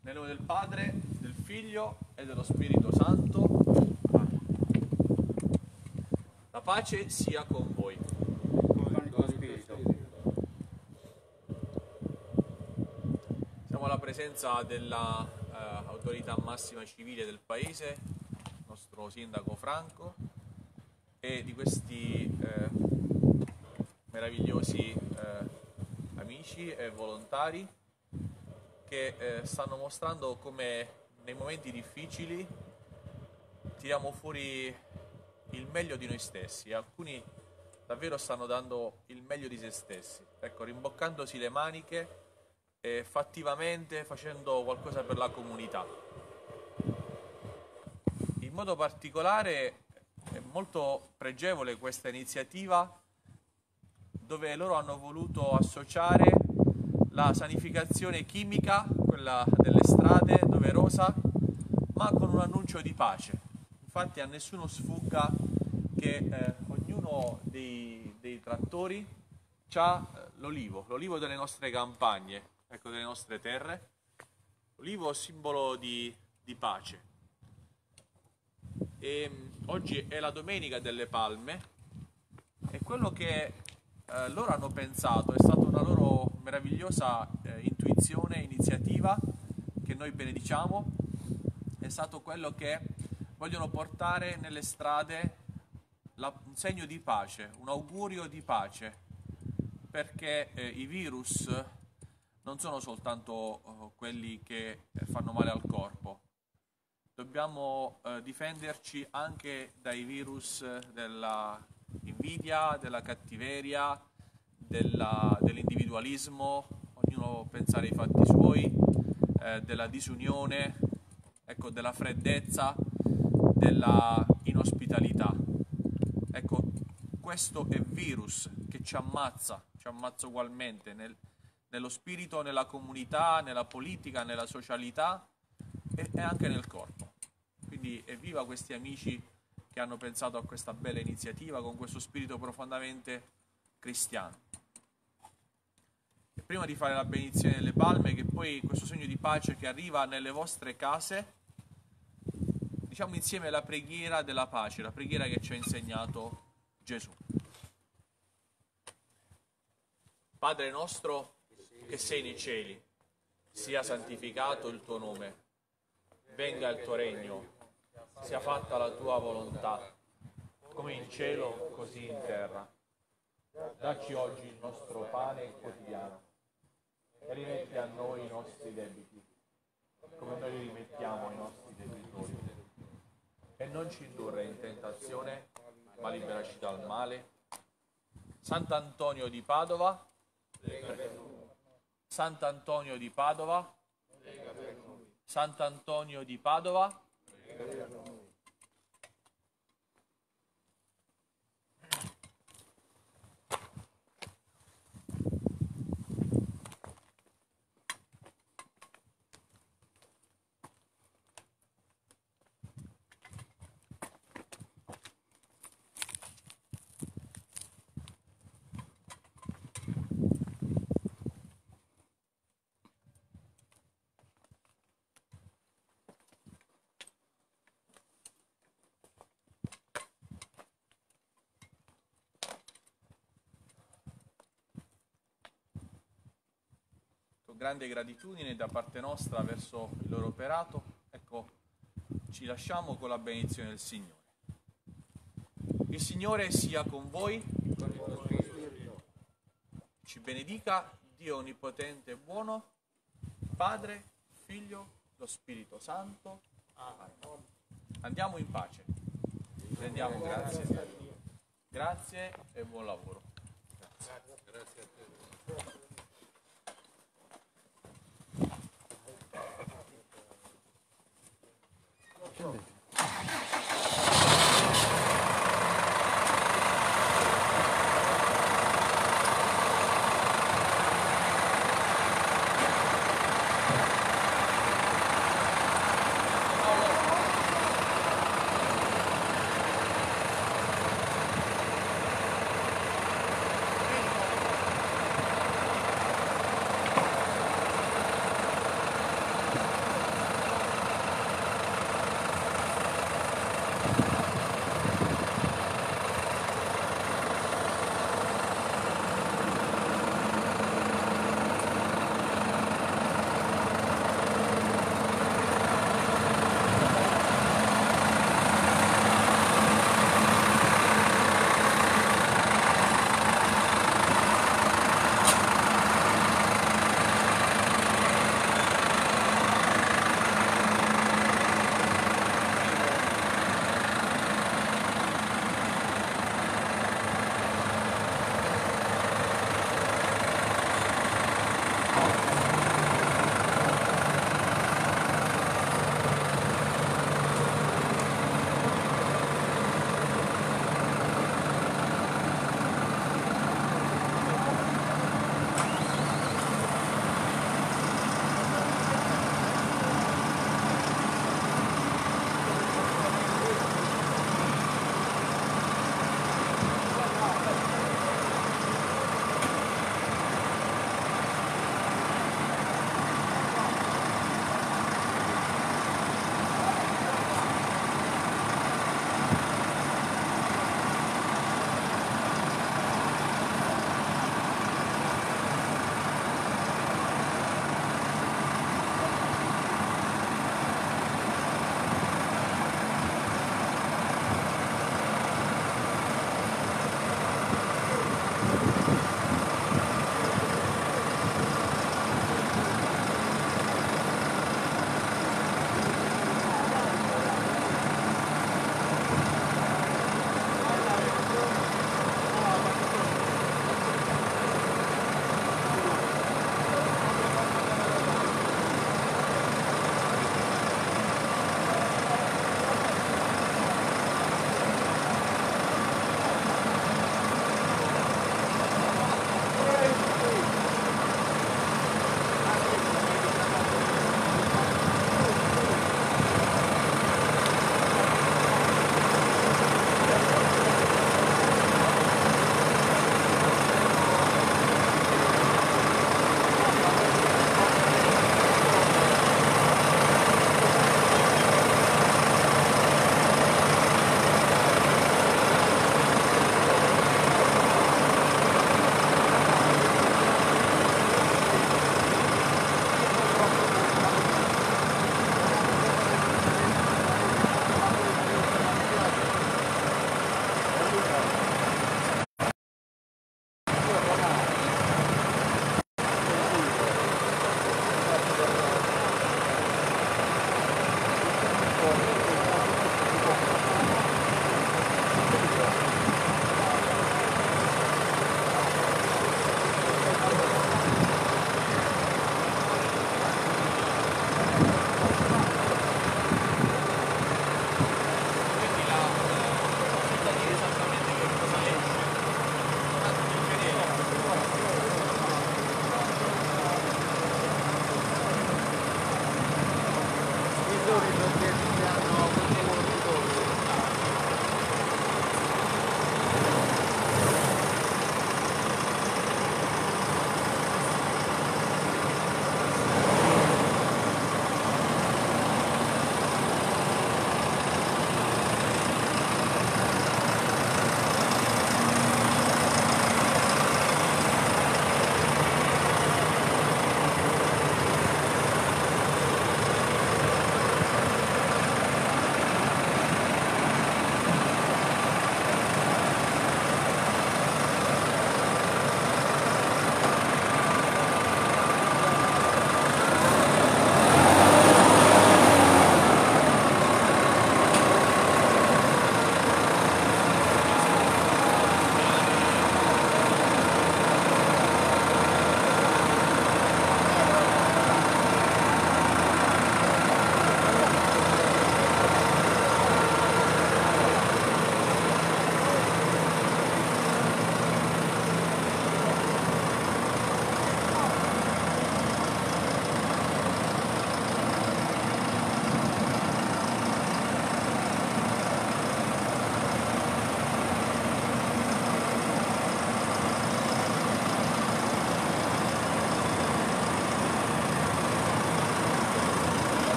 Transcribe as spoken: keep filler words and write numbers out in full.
Nel nome del Padre, del Figlio e dello Spirito Santo. La pace sia con voi. Con il tuo spirito. Siamo alla presenza dell'autorità uh, massima civile del paese, il nostro sindaco Franco, e di questi uh, meravigliosi uh, amici e volontari che uh, stanno mostrando come nei momenti difficili tiriamo fuori il meglio di noi stessi, e alcuni davvero stanno dando il meglio di se stessi, ecco, rimboccandosi le maniche e fattivamente facendo qualcosa per la comunità. In modo particolare è molto pregevole questa iniziativa, dove loro hanno voluto associare la sanificazione chimica, quella delle strade doverosa, ma con un annuncio di pace. Infatti a nessuno sfugga che eh, ognuno dei, dei trattori ha l'olivo, l'olivo delle nostre campagne, ecco, delle nostre terre, l'olivo simbolo di, di pace. E, mh, oggi è la Domenica delle Palme e quello che eh, loro hanno pensato è stata una loro meravigliosa eh, intuizione, iniziativa, che noi benediciamo, è stato quello che vogliono portare nelle strade la, un segno di pace, un augurio di pace, perché eh, i virus non sono soltanto uh, quelli che fanno male al corpo. Dobbiamo uh, difenderci anche dai virus della invidia, della cattiveria, della, dell'individualismo, ognuno pensare ai fatti suoi, eh, della disunione, ecco, della freddezza, della inospitalità. Ecco, questo è virus che ci ammazza, ci ammazza ugualmente nel, nello spirito, nella comunità, nella politica, nella socialità e, e anche nel corpo. Quindi evviva questi amici che hanno pensato a questa bella iniziativa con questo spirito profondamente cristiano. E prima di fare la benedizione delle palme, che poi questo segno di pace che arriva nelle vostre case, diciamo insieme la preghiera della pace, la preghiera che ci ha insegnato Gesù. Padre nostro che sei nei cieli, sia santificato il tuo nome, venga il tuo regno, sia fatta la tua volontà, come in cielo così in terra. Dacci oggi il nostro pane quotidiano e rimetti a noi i nostri debiti, come noi li rimettiamo ai nostri debitori. E non ci indurre in tentazione, ma liberaci dal male. Sant'Antonio di Padova, Sant'Antonio di Padova, Sant'Antonio di Padova, grande gratitudine da parte nostra verso il loro operato. Ecco, ci lasciamo con la benedizione del Signore. Il Signore sia con voi, ci benedica Dio Onnipotente e Buono, Padre, Figlio, lo Spirito Santo. Amen. Andiamo in pace. Rendiamo grazie. Grazie e buon lavoro. Grazie. Grazie a te.